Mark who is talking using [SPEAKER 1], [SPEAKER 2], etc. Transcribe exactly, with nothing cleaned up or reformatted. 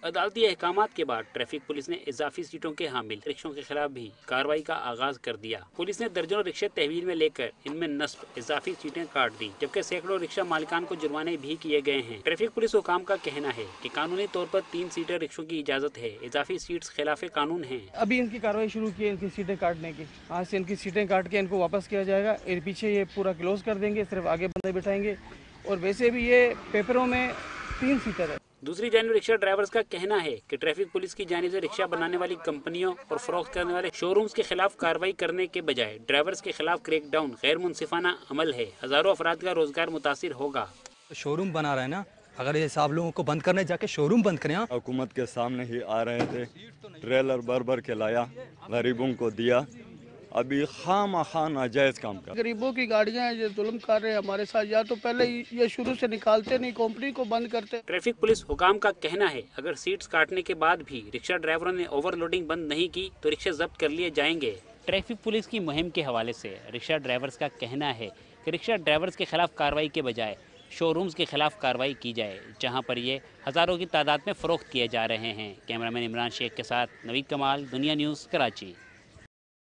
[SPEAKER 1] عدالتی احکامات کے بعد ٹریفک پولیس نے اضافی سیٹوں کے حامل رکشوں کے خلاف بھی کارروائی کا آغاز کر دیا۔ پولیس نے درجنوں رکشے تحویل میں لے کر ان میں نصب اضافی سیٹیں کاٹ دی، جبکہ سینکڑوں رکشہ مالکان کو جرمانے بھی کیے گئے ہیں۔ ٹریفک پولیس حکام کا کہنا ہے کہ قانونی طور پر تین سیٹر رکشوں کی اجازت ہے، اضافی سیٹس خلاف قانون ہیں۔
[SPEAKER 2] ابھی ان کی کارروائی شروع کی ہے، ان کی سیٹیں کاٹنے کی۔ آج سے ان کی سیٹیں کاٹ کے ان کو واپس کیا جائے گا، پیچھے یہ پورا کلوز کر دیں گے، صرف آگے بندے بٹھائیں گے، اور ویسے بھی یہ پیپروں میں تین سیٹر ہے۔
[SPEAKER 1] دوسری جانب رکشہ ڈرائیورز کا کہنا ہے کہ ٹریفک پولیس کی جانب سے رکشہ بنانے والی کمپنیوں اور فروخت کرنے والے شو رومز کے خلاف کارروائی کرنے کے بجائے ڈرائیورز کے خلاف کریک ڈاؤن غیر منصفانہ عمل ہے۔ ہزاروں افراد کا روزگار متاثر ہوگا۔
[SPEAKER 3] شو روم بنا رہے ہیں نا، اگر یہ صاحب لوگوں کو بند کرنے جا کے شو روم بند کریں۔
[SPEAKER 4] حکومت کے سامنے ہی آ رہے تھے، ٹریلر بھر بھر کے لایا، غریبوں کو دیا، ابھی خام خان ناجائز کام کر۔
[SPEAKER 5] غریبوں کی گاڑیاں ہیں، یہ ظلم کر رہے ہیں ہمارے ساتھ، یا تو پہلے یہ شروع سے نکالتے نہیں، کمپنی کو بند کرتے۔
[SPEAKER 1] ٹریفک پولیس حکام کا کہنا ہے اگر سیٹس کاٹنے کے بعد بھی رکشہ ڈرائیوروں نے اوور لوڈنگ بند نہیں کی تو رکشے ضبط کر لیے جائیں گے۔ ٹریفک پولیس کی مہم کے حوالے سے رکشہ ڈرائیورز کا کہنا ہے کہ رکشہ ڈرائیورز کے خلاف کارروائی کے بجائے شو رومز کے خلاف کارروائی کی جائے، جہاں پر یہ ہزاروں کی تعداد میں فروخت کیے جا رہے ہیں۔ کیمرہ مین عمران شیخ کے ساتھ نوید کمال، دنیا نیوز، کراچی۔